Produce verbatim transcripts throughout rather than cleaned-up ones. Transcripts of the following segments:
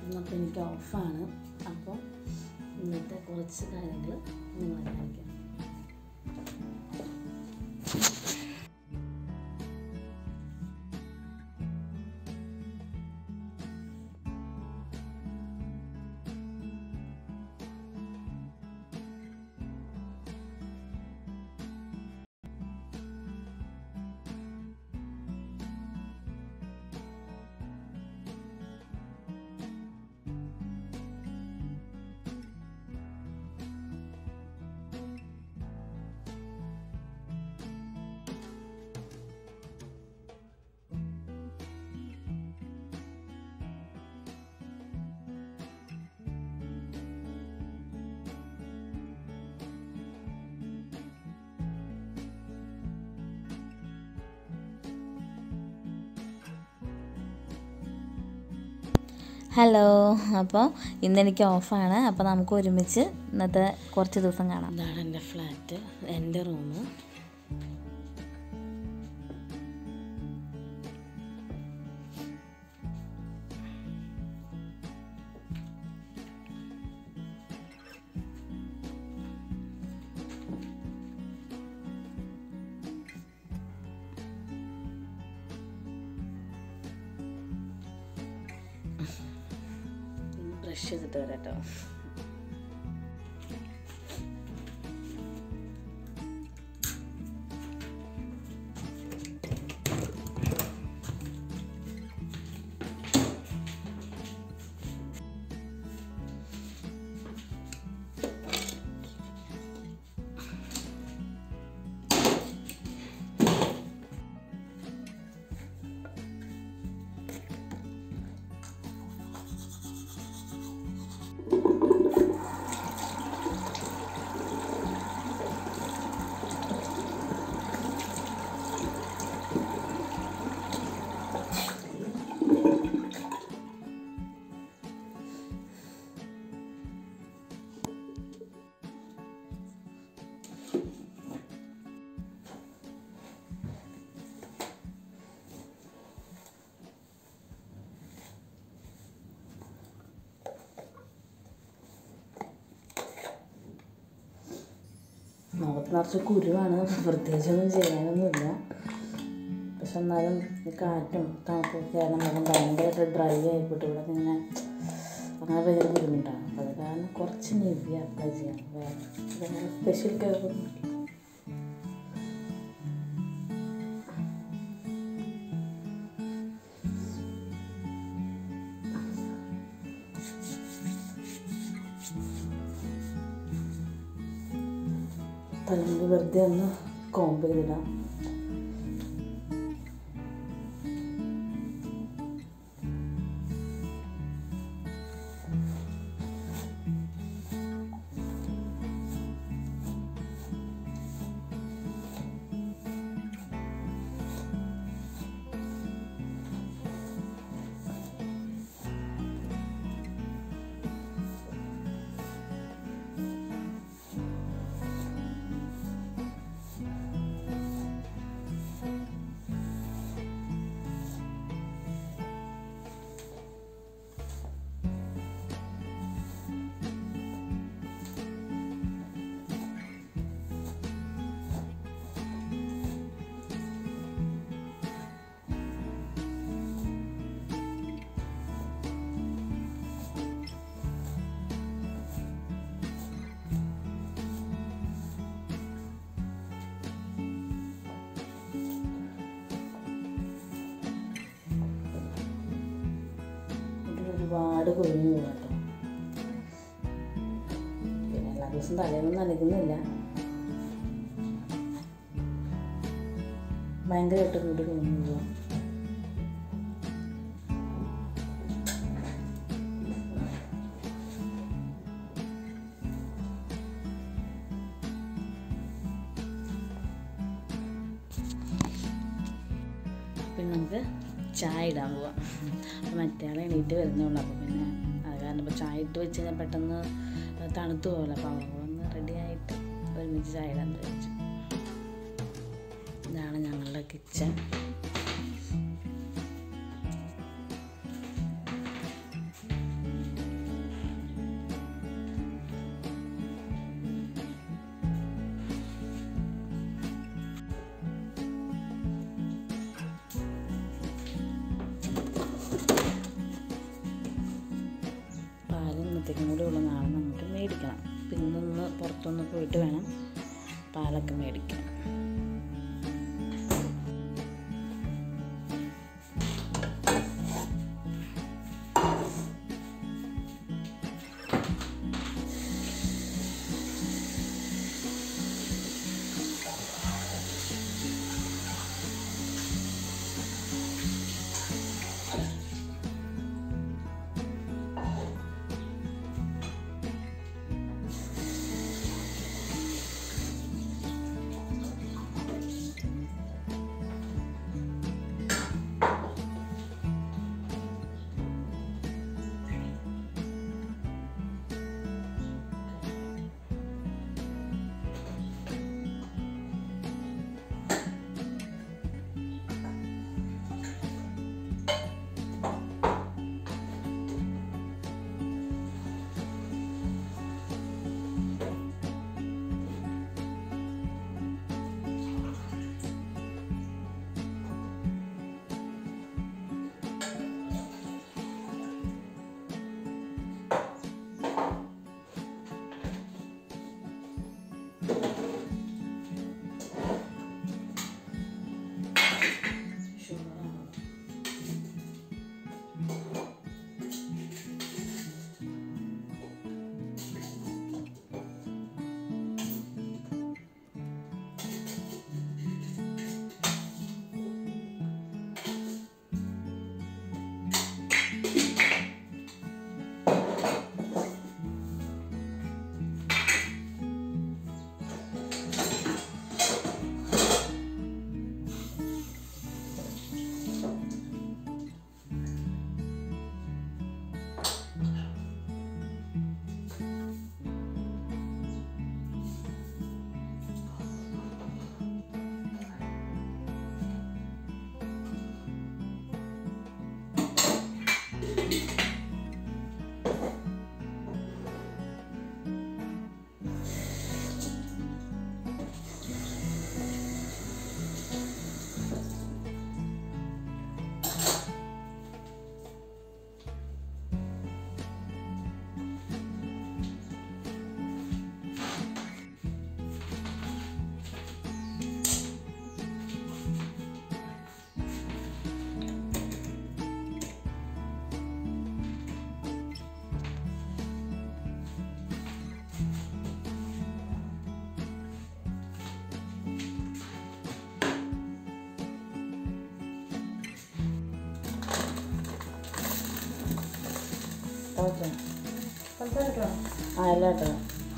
അപ്പോൾ എനിക്ക് ഓഫാണ്. അപ്പോൾ ഇന്നത്തെ കുറച്ച് കാര്യങ്ങൾ നിങ്ങളെ കാണിക്കാം. ഹലോ, അപ്പോൾ ഇന്നെനിക്ക് ഓഫാണ്. അപ്പോൾ നമുക്ക് ഒരുമിച്ച് ഇന്നത്തെ കുറച്ച് ദിവസം കാണാം. ഇതാണ് എൻ്റെ ഫ്ലാറ്റ്, എൻ്റെ റൂം. ബ്രഷ് ചെയ്തിട്ട് വരാം കേട്ടോ. മുഖത്ത് നിറച്ച് കുരുവാണ്, പ്രത്യേകിച്ചൊന്നും ചെയ്യാനൊന്നുമില്ല. പക്ഷെ എന്നാലും ഈ കാറ്റും തണുപ്പൊക്കെ ആയാലും മുഖം ഭയങ്കരമായിട്ട് ഡ്രൈ ആയിപ്പോട്ട് ഇവിടെ ഇങ്ങനെ അങ്ങനെ ഭയങ്കര ബുദ്ധിമുട്ടാണ്. അപ്പോൾ അത് കാരണം കുറച്ച് നിവ്യ അപ്ലൈ ചെയ്യാം. വേറെ സ്പെഷ്യൽ കെയറൊന്നും തലമുടി വെറുതെ ഒന്ന് കോമ്പ് ചെയ്തിടാം. ഒരുപാട് കൊഴിഞ്ഞു പോകും കേട്ടോ. പിന്നെ എല്ലാ ദിവസവും തലേന്നും നനയ്ക്കുന്നില്ല, ഭയങ്കരമായിട്ട് കൂടി കൊഴിഞ്ഞു പോകാം. പിന്നെ നമുക്ക് ചായ ഇടാൻ പോവാം. അപ്പോൾ മറ്റേ ആൾ എണീറ്റ് വരുന്നുള്ളൂ. അപ്പോൾ പിന്നെ അത് കാരണം ഇപ്പോൾ ചായ ഇട്ട് വെച്ച് കഴിഞ്ഞാൽ പെട്ടെന്ന് തണുത്തു പോകല. അപ്പോൾ അവളെ ഒന്ന് റെഡി ആയിട്ട് ഒരുമിച്ച് ചായ ഇടാൻ വെച്ചു. ഇതാണ് ഞങ്ങളുടെ കിച്ചൺ. നാളത്തേക്കും കൂടി ഉള്ള നാളെ നമുക്ക് മേടിക്കണം. പിന്നെ ഒന്ന് പുറത്തൊന്ന് പോയിട്ട് വേണം പാലൊക്കെ മേടിക്കാൻ. ആ എല്ലാം ഇട്ടോ.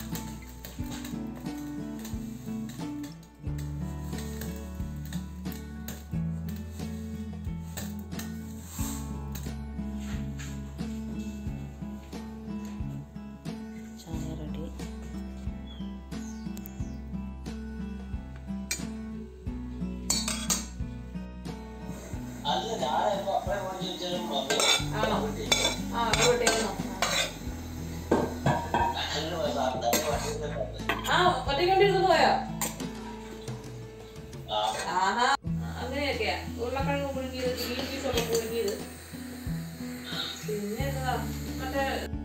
ചായ റെഡി. അങ്ങനെയൊക്കെയാ ഉരുളക്കിഴങ്ങ് പുഴുങ്ങിയത്, ഗ്രീൻ പീസൊക്കെ പുഴുങ്ങിയത്, പിന്നെ മറ്റേ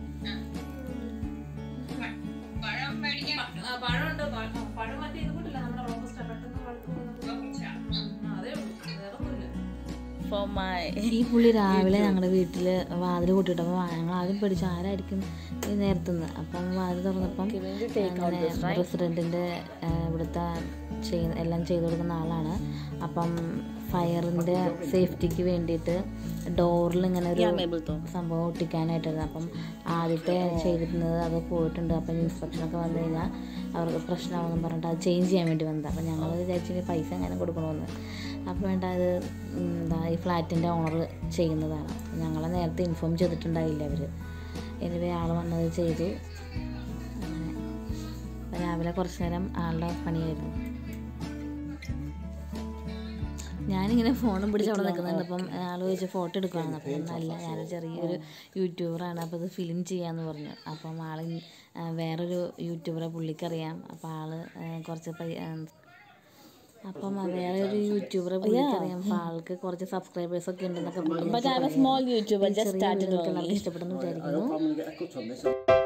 പഴമുണ്ട്. പഴം മറ്റേ ഇത് കൂട്ടില്ല, നമ്മുടെ റോബസ്റ്റ പെട്ടെന്ന് അതേ ഉള്ളൂ, വേറെ ഒന്നുമില്ല. ഈ പുള്ളി രാവിലെ ഞങ്ങളുടെ വീട്ടിൽ വാതിൽ കൂട്ടിയിട്ടപ്പോൾ ഞങ്ങൾ ആദ്യം പേടിച്ചു ആരായിരിക്കും ഈ നേരത്തുനിന്ന്. അപ്പം വാതിൽ തുറന്നപ്പം അങ്ങനെ റെസിഡൻറ്റിൻ്റെ ഇവിടുത്തെ ചെയ് എല്ലാം ചെയ്തു കൊടുക്കുന്ന ആളാണ്. അപ്പം ഫയറിൻ്റെ സേഫ്റ്റിക്ക് വേണ്ടിയിട്ട് ഡോറിൽ ഇങ്ങനെ ഒരു സംഭവം ഒട്ടിക്കാനായിട്ടായിരുന്നു. അപ്പം ആദ്യത്തെ ചെയ്തിരുന്നത് അത് പോയിട്ടുണ്ട്. അപ്പം ഇൻസ്പെക്ഷനൊക്കെ വന്നു കഴിഞ്ഞാൽ അവർക്ക് പ്രശ്നമാണെന്ന് പറഞ്ഞിട്ട് അത് ചേഞ്ച് ചെയ്യാൻ വേണ്ടി വന്നത്. അപ്പം ഞങ്ങൾ വിചാരിച്ചെങ്കിൽ പൈസ എങ്ങനെ കൊടുക്കണമെന്ന്. അപ്പോൾ വേണ്ട അത് എന്താ ഈ ഫ്ലാറ്റിൻ്റെ ഓണർ ചെയ്യുന്നതാണ്. ഞങ്ങളെ നേരത്തെ ഇൻഫോം ചെയ്തിട്ടുണ്ടായില്ല അവർ. എനിവേ ആൾ വന്നത് ചെയ്തു. അങ്ങനെ രാവിലെ കുറച്ച് നേരം ആളുടെ പണിയായിരുന്നു. ഞാനിങ്ങനെ ഫോണും പിടിച്ച് അവിടെ നിൽക്കുന്നുണ്ട്. അപ്പം ആൾ ചോദിച്ചു ഫോട്ടോ എടുക്കുകയാണെന്ന്. അപ്പം നല്ല ഞാനൊരു ചെറിയൊരു യൂട്യൂബറാണ്, അപ്പോൾ അത് ഫിലിം ചെയ്യാമെന്ന് പറഞ്ഞു. അപ്പം ആൾ വേറൊരു യൂട്യൂബറെ പുള്ളിക്കറിയാം. അപ്പോൾ ആൾ കുറച്ച് പൈ അപ്പം വേറെ ഒരു യൂട്യൂബറെ പുള്ളിക്കറിയാം. അപ്പോൾ ആൾക്ക് കുറച്ച് സബ്സ്ക്രൈബേഴ്സൊക്കെ ഉണ്ടെന്നൊക്കെ പുള്ളി. ചെറിയ വീഡിയോക്ക് നല്ല ഇഷ്ടപ്പെടുന്നു വിചാരിക്കുന്നു.